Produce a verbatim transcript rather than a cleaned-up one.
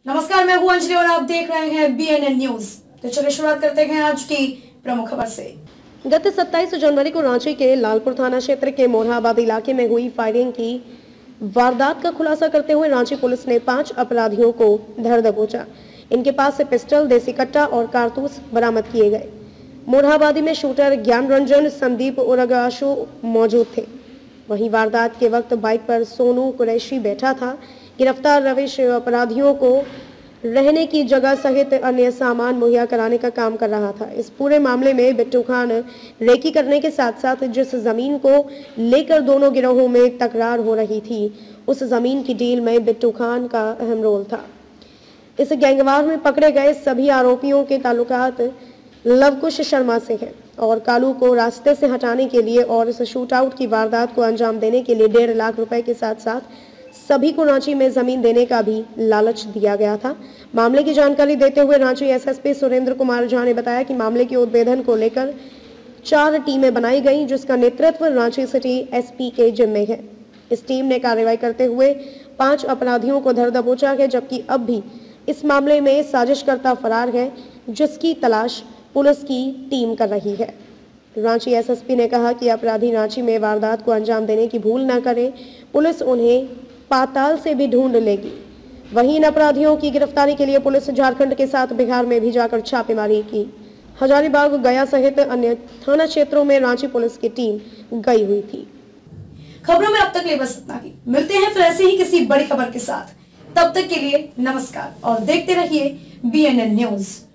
नमस्कार, मैं हूं अंजलि और आप देख रहे हैं बी एन एन न्यूज। तो चलिए शुरुआत करते हैं आज की प्रमुख खबर से। गत सत्ताईस जनवरी को रांची के लालपुर थाना क्षेत्र के मोरहाबाद इलाके में हुई फायरिंग की वारदात का खुलासा करते हुए रांची पुलिस ने पांच अपराधियों को धर दबोचा। इनके पास से पिस्टल, देसी कट्टा और कारतूस बरामद किए गए। मोरहाबादी में शूटर ज्ञान रंजन संदीप उर्गाशु मौजूद थे। वहीं वारदात के वक्त बाइक पर सोनू कुरैशी बैठा था। गिरफ्तार रविश अपराधियों को रहने की जगह सहित अन्य सामान मुहैया कराने का काम कर रहा था। इस पूरे मामले में बिट्टू खान रेकी करने के साथ साथ जिस जमीन को लेकर दोनों गिरोहों में तकरार हो रही थी, उस जमीन की डील में बिट्टू खान का अहम रोल था। इस गैंगवार में पकड़े गए सभी आरोपियों के ताल्लुकात लवकुश शर्मा से हैं और कालू को रास्ते से हटाने के लिए और इस शूटआउट की वारदात को अंजाम देने के लिए डेढ़ लाख रुपए के साथ साथ सभी को रांची में जमीन देने का भी लालच दिया गया था। मामले की जानकारी देते हुए Ranchi S S P Surendra Kumar Jha ने बताया कि मामले के उद्भेदन को लेकर चार टीमें बनाई गई, जिसका नेतृत्व रांची सिटी एस पी के जिम्मे है। इस टीम ने कार्रवाई करते हुए पांच अपराधियों को धर दबोचा है, जबकि अब भी इस मामले में साजिशकर्ता फरार है, जिसकी तलाश पुलिस की टीम कर रही है। रांची एस एस पी ने कहा कि अपराधी रांची में वारदात को अंजाम देने की भूल न करें, पुलिस उन्हें पाताल से भी ढूंढ लेगी। वहीं इन अपराधियों की गिरफ्तारी के लिए पुलिस झारखंड के साथ बिहार में भी जाकर छापेमारी की। हजारीबाग, गया सहित अन्य थाना क्षेत्रों में रांची पुलिस की टीम गई हुई थी। खबरों में अब तक ले बस इतना ही। मिलते हैं फिर ऐसे ही किसी बड़ी खबर के साथ। तब तक के लिए नमस्कार और देखते रहिए बी एन एन न्यूज।